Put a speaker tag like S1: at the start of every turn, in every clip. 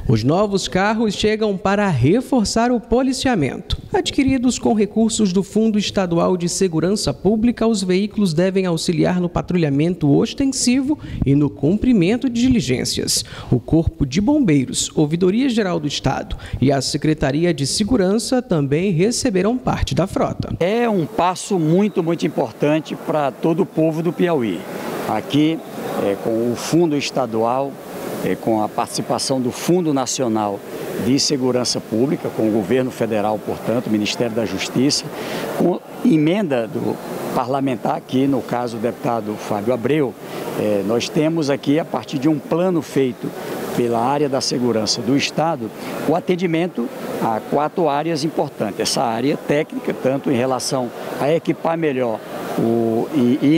S1: Os novos carros chegam para reforçar o policiamento. Adquiridos com recursos do Fundo Estadual de Segurança Pública, os veículos devem auxiliar no patrulhamento ostensivo e no cumprimento de diligências. O Corpo de Bombeiros, Ouvidoria Geral do Estado e a Secretaria de Segurança também receberão parte da frota.
S2: É um passo muito importante para todo o povo do Piauí. Aqui, com o Fundo Estadual, com a participação do Fundo Nacional de Segurança Pública, com o Governo Federal, portanto, o Ministério da Justiça, com emenda do parlamentar, aqui no caso o deputado Fábio Abreu, nós temos aqui, a partir de um plano feito pela área da segurança do Estado, o atendimento a 4 áreas importantes. Essa área técnica, tanto em relação a equipar melhor o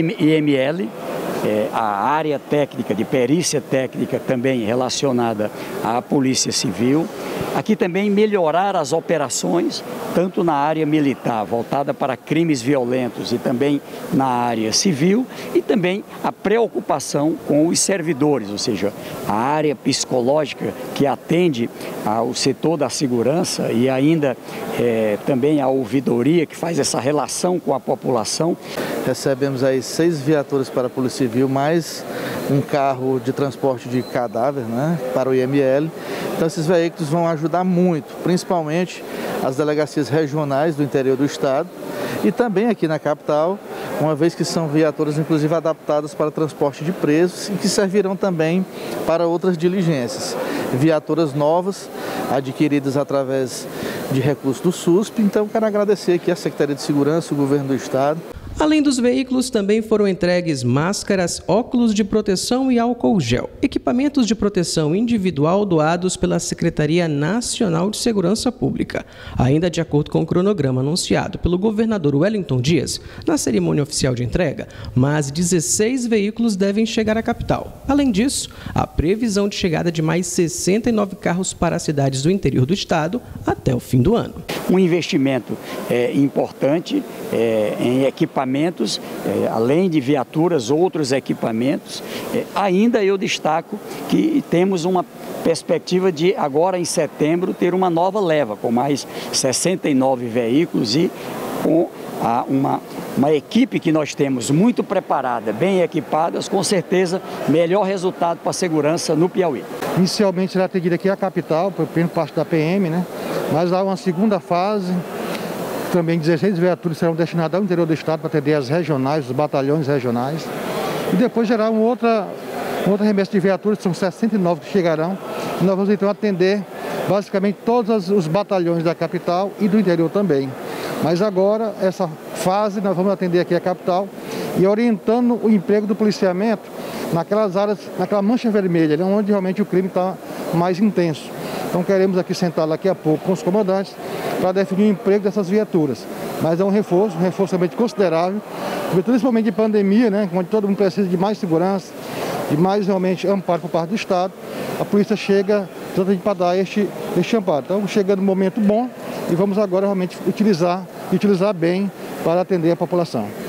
S2: IML, a área técnica de perícia técnica também relacionada à Polícia Civil. Aqui também melhorar as operações, tanto na área militar, voltada para crimes violentos, e também na área civil, e também a preocupação com os servidores, ou seja, a área psicológica que atende ao setor da segurança e ainda também a ouvidoria que faz essa relação com a população.
S3: Recebemos aí 6 viaturas para a Polícia Civil, mais um carro de transporte de cadáver, para o IML. Então esses veículos vão ajudar muito, principalmente as delegacias regionais do interior do estado e também aqui na capital, uma vez que são viaturas inclusive adaptadas para transporte de presos e que servirão também para outras diligências. Viaturas novas, adquiridas através de recursos do SUSP. Então quero agradecer aqui a Secretaria de Segurança, o Governo do Estado.
S1: Além dos veículos, também foram entregues máscaras, óculos de proteção e álcool gel, equipamentos de proteção individual doados pela Secretaria Nacional de Segurança Pública. Ainda de acordo com o cronograma anunciado pelo governador Wellington Dias, na cerimônia oficial de entrega, mais 16 veículos devem chegar à capital. Além disso, a previsão de chegada de mais 69 carros para as cidades do interior do estado até o fim do ano.
S2: Um investimento importante em equipamentos, além de viaturas, outros equipamentos. Ainda eu destaco que temos uma perspectiva de, agora em setembro, ter uma nova leva, com mais 69 veículos e com uma equipe que nós temos muito preparada, bem equipadas, com certeza melhor resultado para a segurança no Piauí.
S4: Inicialmente será atendida aqui a capital, por parte da PM, mas há uma segunda fase. Também 16 viaturas serão destinadas ao interior do estado para atender as regionais, os batalhões regionais. E depois gerar uma outra remessa de viaturas, são 69 que chegarão. E nós vamos então atender basicamente todos os batalhões da capital e do interior também. Mas agora, essa fase, nós vamos atender aqui a capital e orientando o emprego do policiamento naquelas áreas, naquela mancha vermelha, onde realmente o crime está mais intenso. Então queremos aqui sentar daqui a pouco com os comandantes para definir o emprego dessas viaturas. Mas é um reforço realmente considerável, principalmente de pandemia, onde todo mundo precisa de mais segurança, de mais realmente amparo por parte do Estado. A polícia chega exatamente para dar este amparo. Então chega no momento bom e vamos agora realmente utilizar bem para atender a população.